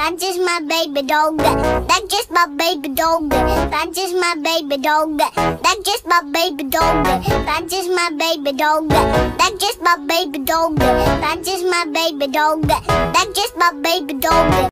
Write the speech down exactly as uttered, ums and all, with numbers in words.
That's just my baby dog. That's just my baby dog. That's just my baby dog. That's just my baby dog. That's just my baby dog. That's just my baby dog. That's just my baby dog. That's just my baby dog.